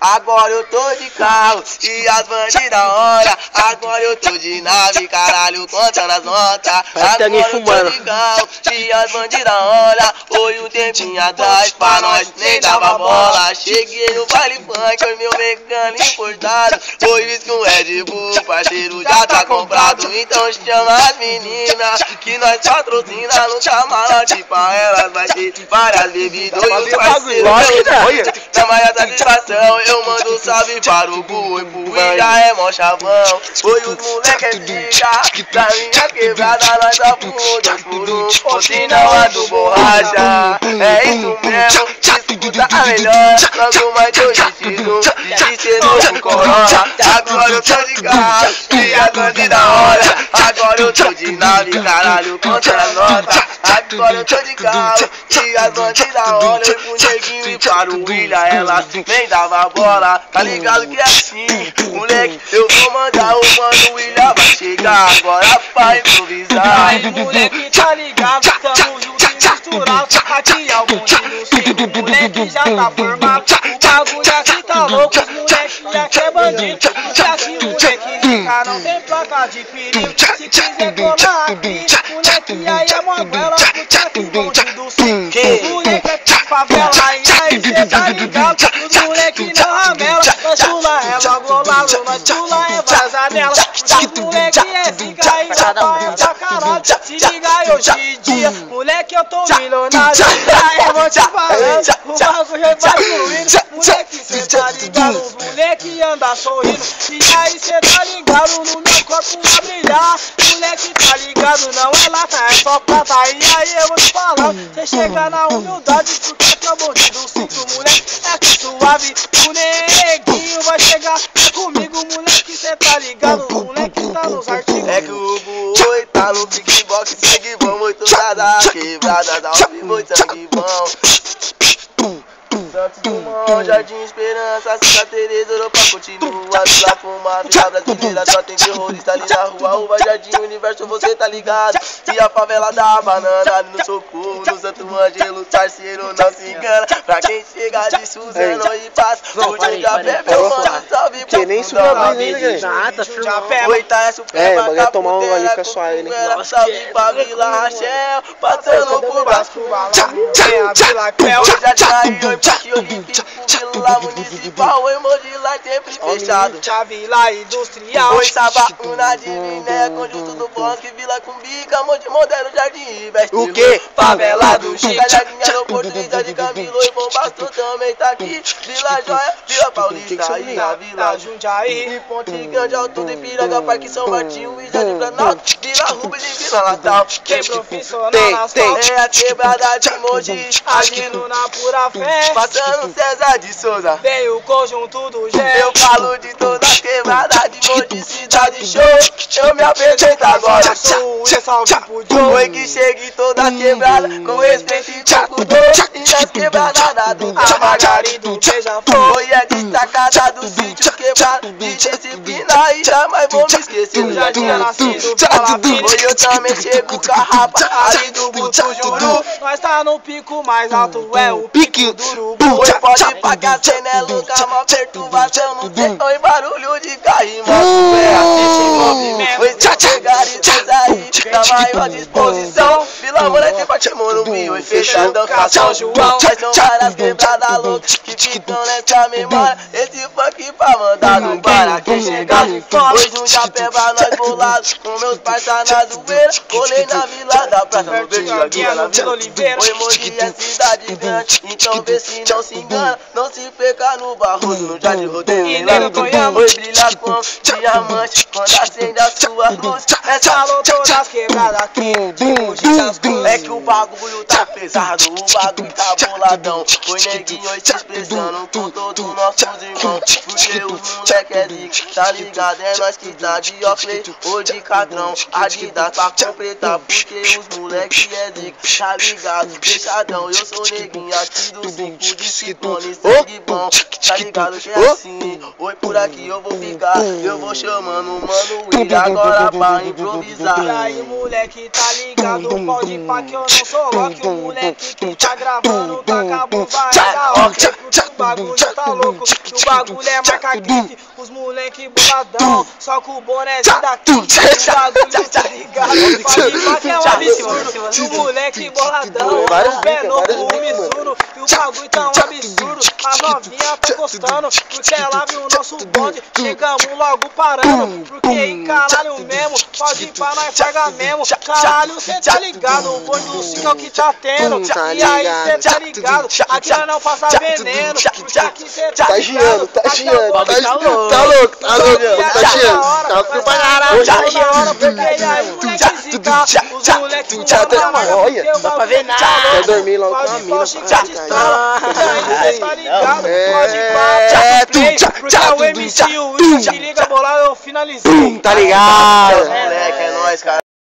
agora eu tô de carro e as bandidas olha. Agora eu tô de nave, caralho, contando as notas. Agora eu tô de carro e as bandidas olha. Foi um tempinho atrás, pra nós nem dava bola. Cheguei no baile funk, foi meu mecânico importado. Foi visto com Red Bull, parceiro já tá comprado. Então chama as meninas que nós patrocina no camarote. Pra elas vai ter várias bebidas. E o parceiro na maior satisfação eu mando um salve para o Gu e pro William é mó chavão. Foi os moleque zica, da minha quebrada nós só fumou 2 por 1. Ou se não a do borracha, é isso mesmo, escuta a melhor. Logo mais tô vestido, de ser novo Corolla. Agora eu tô de carro e a bandida olha. Agora eu tô de nave, caralho, conta a nota. Agora eu tô de carro e as bandidas olham. E pro neguinho e para o William elas nem dava bola. Tá ligado que é assim, moleque, eu vou mandar o mano William vai chegar agora pra improvisar. Aí moleque, tá ligado, tamo junto e misturado. Aqui é o bonde do 5, moleque já tá formado. O bagulho aqui tá louco, os moleque aqui é bandido. E aqui moleque zica, não tem placa de perigo. Se quiser colar aqui, moleque aí é moguela. Porque aqui o bonde do 5, moleque é de favela. E aí cê tá ligado, os moleque não ramela. Nós pula é logo ao lado, nós pula é vazanela. Os moleque é zica e já vai pra caralho. Se liga aí hoje em dia, moleque eu tô milionário. Aí eu vou te falando, o bagulho vai fluindo. Moleque cê tá ligado, os moleque anda sorrindo. E aí cê tá ligado, no meu corpo vai brilhar. Moleque tá ligado, não é lata, é só prata. E aí eu vou te falar, cê chega na humildade, porque que é o bonde do 5, moleque é que suave. O neguinho vai chegar, é comigo, moleque cê tá ligado, o moleque tá nos artigos. É que o boi tá no kickbox, sangue bom, muito nada, quebrada, dá um muito sangue bom. Santos Dumont, Jardim Esperança, Santa Teresa, Europa continua, lá fumar, vida brasileira, só tem terrorista ali na rua, Uva, Jardim, Universo, você tá ligado? E a favela da banana, ali no Socorro, no Santo Ângelo, parceiro, não se engana. Pra quem chega de Suzano e passa, o Jundiapé, meu mano, salve pro nem subiu a brisa, Nada, Jundiapé. Oita é suprema, bagulho tomar um ali com a sua ele. Salve pra Vila Rachel, passando por baixo, hoje já tá aí, oi, Vila Municipal, emoji lá sempre fechado. Vila Industrial. Oi, Sabaúna de Miné, conjunto do bosque, Vila Cumbica, Monte Moderno, Jardim Veste. O quê? Favela do Chico. Jardim Aeroporto, de Camilo e Bombasto também tá aqui. Vila Joia, Vila Paulista e a Vila Jundiaí. e Ponte Grande, Alto de Piranga, Parque São Martinho e Jardim Planalto, Vila Rubens e Vila Natal. Quem profissional na É a quebrada de Mogi, agindo na pura fé. Passando César de Souza. Veio o conjunto do Gé. Eu falo de toda a quebrada de Mogi, cidade show. Eu me apresento agora. Sou o salve pro Joe. Foi que chegue toda a quebrada com respeito e com dor. E nas quebradas do A Margarido beija-flor. Foi a destacada do sítio quebrado de disciplina e jamais vou me esquecer. Eu já tinha nascido pela vida. Hoje eu também chego com a rapa ali do Buto Juru. Nós tá no pico mais alto, é o pico do Urubu. Oi, pode pra que a cena é louca, uma perturbação no tempo e barulho de carro e moto. É assim em movimento. Oi, se chegar e aí, na maior disposição. Vila Moleque, bate Morumbi, oi, fechadão, com São João. Mas são várias quebradas loucas que ficam nessa memória. Esse funk pra mandar no bar, quem chegar de fora. Hoje um japé pra nós bolados, com meus parça na zoeira. Colei na Vila da Praça, no verde, aqui na Vila Oliveira. Oi, Mogi é cidade grande, então vê se não se engana. Não se peca no barroso, no jardim rodeio e lá no Goiânia. Oi, brilha com diamante, quando acende a sua luz. Essa Falou todas quebradas aqui, de Mogi das Cruzes. é que o bagulho tá pesado, o bagulho tá boladão. Foi neguinho hoje se expressando com todos nossos irmãos. Porque os moleque é zica, tá ligado? É nós que tá de óculos ou de cadrão. Adidas pra completar, porque os moleque é zica, tá ligado? Fechadão, eu sou neguinho aqui do 5 de Ciclone, sangue bom. Tá ligado que é assim, oi por aqui eu vou ficar. Eu vou chamando o mano William agora pra improvisar. moleque tá ligado, pode pá que eu não sou Loki. O moleque que tá gravando tá com a bomba da hora. O bagulho tá louco, o bagulho é marca kick. Os moleque boladão, só com o bonézinho daqui. O bagulho tá ligado, pode pá que é um absurdo. O moleque boladão, o pé novo, o Mizuno. E o bagulho tá um absurdo, a novinha tá gostando, porque ela viu o nosso bonde. Chegamos logo parando, porque em caralho mesmo, pode ir pra nós pagar mesmo. Caralho, cê tá ligado, o bonde do 5 é o que tá tendo. E aí cê tá ligado, aqui nós não passa veneno, porque aqui cê tá giando, tá giando, Tá louco, tá giando, tá giando. Tá giando, porque aí moleque zica, os moleque com olha, dá pra ver nada. Vai dormir logo com a mina. Tá ligado, pode ir pra play, porque o MC, o se liga bolado, eu finalizei. Tá ligado? Moleque, é nóis, cara.